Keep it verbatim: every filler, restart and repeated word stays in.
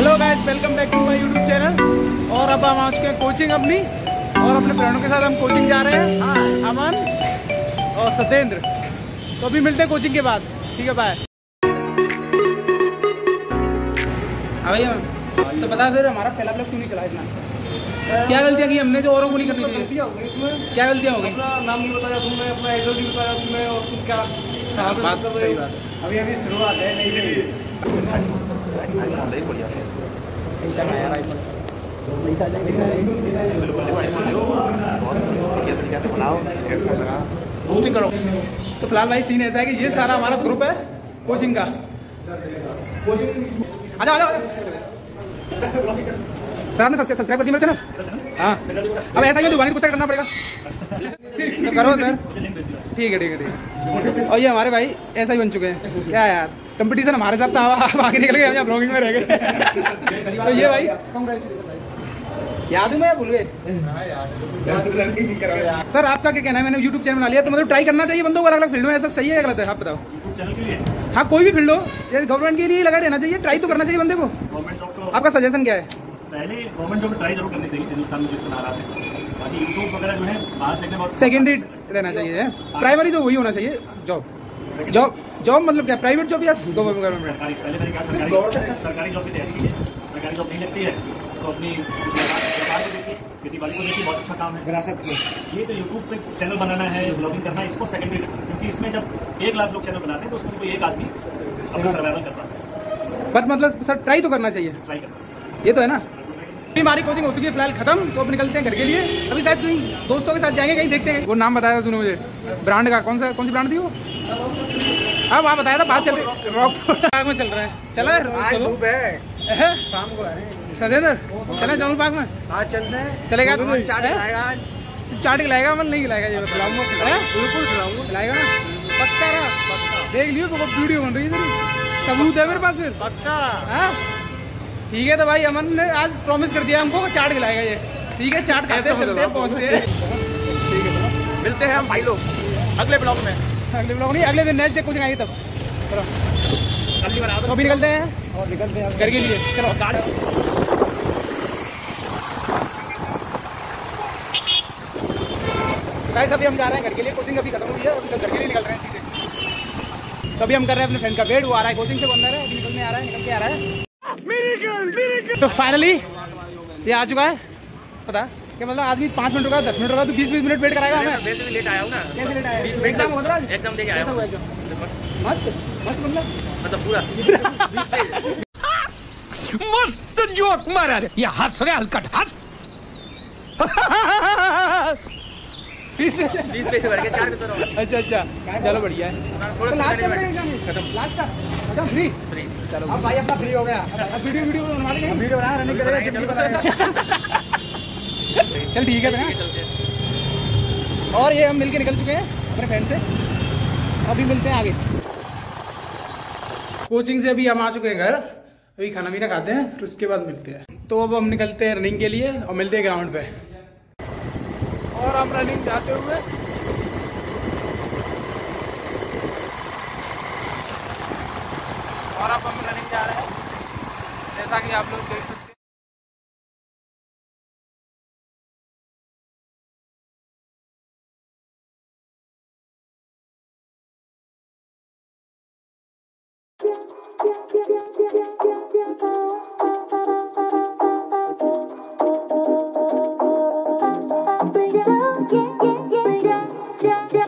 Hello guys, welcome back to my YouTube channel. और अब हम आ चुके हैं कोचिंग अपनी, और अपने फ्रेंडों के साथ हम कोचिंग जा रहे हैं, अमन और सत्येंद्र। तो अभी मिलते हैं कोचिंग के बाद, ठीक है, बाय। हाँ भैया, तो बता फिर हमारा पहला ब्लॉग क्यों नहीं चला इतना? क्या गलतियाँ की हमने जो औरों को नहीं करनी चाहिए? गलतियाँ हो गई इसमें। क्या गलतियाँ हो गई? अपना नाम नहीं बताया तुमने, अपना एड्रेस नहीं बताया तुमने, और तुम क्या कहाँ से बात सही बात। अभी अभी शुरुआत है, नहीं चलिए। करो। तो फिलहाल भाई सीन ऐसा है कि ये सारा हमारा ग्रुप है कोचिंग का। आ जाओ आ जाओ सर, आपने सब्सक्राइब कर दिया मेरा चैनल? हाँ, अब ऐसा ही दुकान कुछ करना पड़ेगा तो करो सर। ठीक है ठीक है ठीक है। और ये हमारे भाई ऐसा ही बन चुके हैं। क्या यार, कंपटीशन हमारे साथ था, आप आगे निकल गए, हम यहाँ ब्लॉगिंग में रह गए। तो ये भाई याद हूँ मैं भूल गए। सर आपका क्या कहना है? मैंने यूट्यूब चैनल बना लिया, तो मतलब ट्राई करना चाहिए बंदों को अलग अलग फील्ड में, ऐसा सही है या गलत है? आप बताओ। हाँ, कोई भी फील्ड हो, जैसे गवर्नमेंट के लिए लगा रहना चाहिए, ट्राई तो करना चाहिए बंदे को। आपका सजेशन क्या है? पहले गवर्नमेंट जॉब ट्राई जरूर करनी चाहिए, हिंदुस्तान में जिस तरह आ रहा है। बाकी यूट्यूब वगैरह जो है बाहर से बहुत सेकेंडरी रहना चाहिए, प्राइमरी तो वही होना चाहिए। जॉब जॉब जॉब मतलब क्या, प्राइवेट जॉब या गवर्नमेंट? सरकारी, पहले मैंने कहा सरकारी सरकारी जॉब की तैयारी कीजिए। सरकारी जॉब नहीं लगती है तो अपनी व्यापार को देखिए, खेती बाड़ी को देखिए, बहुत अच्छा काम है विरासत में। ये तो यूट्यूब पे चैनल बनाना है, ब्लॉगिंग करना है, इसको सेकेंडरी रखना, क्योंकि इसमें जब एक लाख लोग चैनल बनाते हैं तो उसमें कोई एक आदमी अपना सर्वाइवल करता है। बट मतलब सर ट्राई तो करना चाहिए, ट्राई करना चाहिए, ये तो है ना। अभी हमारी कोचिंग हो चुकी है फिलहाल खत्म, तो अब निकलते हैं घर के लिए। अभी शायद कहीं दोस्तों के साथ जाएंगे, कहीं देखते हैं। वो नाम बताया था तूने मुझे ब्रांड का, कौन सा कौन सी ब्रांड थी वो? हाँ वहाँ बताया था, बात चल रही रॉक में चल रहा है। चला है शाम को है सत्येंद्र, चले जौनपुर पार्क में आज चलते हैं। चलेगा? तू चाट खिलाएगा आज? चाट खिलाएगा मन नहीं खिलाएगा? ये खिलाऊंगा, बिल्कुल खिलाऊंगा। खिलाएगा ना? पक्का रहा, देख लियो तो वीडियो बन रही है, सबूत है मेरे पास फिर। पक्का हाँ ठीक है। तो भाई अमन ने आज प्रॉमिस कर दिया हमको चाट खिलाएगा ये। ठीक है, चाट खाते हैं, चलते हैं, पहुँचते हैं। ठीक है, मिलते हैं हम भाई लोग अगले ब्लॉग में। अगले ब्लॉग नहीं, अगले दिन नेक्स्ट डे कोचिंग आएगी तब। चलो तो अभी निकलते हैं और निकलते हैं घर के लिए। चलो गाइस, अभी हम जा रहे हैं घर के लिए। कोचिंग अभी खत्म हुई है, अभी तो घर के लिए निकल रहे हैं सीधे। तो अभी हम कर रहे हैं अपने फ्रेंड का वेट, वो आ रहा है कोचिंग से, वो अंदर है, अभी निकलने आ रहा है, निकल के आ रहा है। तो फाइनली ये आ चुका है। पता क्या मतलब, आदमी पाँच मिनट रुका, दस मिनट रुका, तो बीस बीस मिनट वेट कराएगा हमें। वैसे भी लेट आया हूँ ना। कैसे लेट आया? एग्जाम होगा एग्जाम देके आया हूँ। मस्त मस्त मतलब मतलब पूरा मस्त जोक मारा रे, ये हंस रहे हलकट हंस। बीस बीस पैसे बढ़ के चार करो। अच्छा अच्छा, चलो बढ़िया है। थोड़ा लास्ट खत्म, लास्ट का खत्म, फ्री फ्री। चलो अब भाई अपना फ्री हो गया। अब वीडियो वीडियो बनवा देंगे, वीडियो बना रनिंग करेगा, चिमनी बनाएगा। चल ठीक है भैया। और ये हम मिलके निकल चुके हैं अपने फ्रेंड से, अभी मिलते हैं आगे। कोचिंग से अभी हम आ चुके हैं घर, अभी खाना पीना खाते हैं, फिर उसके बाद मिलते हैं। तो अब हम निकलते हैं रनिंग के लिए और मिलते हैं ग्राउंड पे। और हम रनिंग जाते हुए और अब हम रनिंग जा रहे हैं, जैसा कि आप लोग देख सकते हैं। Yeah, yeah, yeah, yeah, yeah.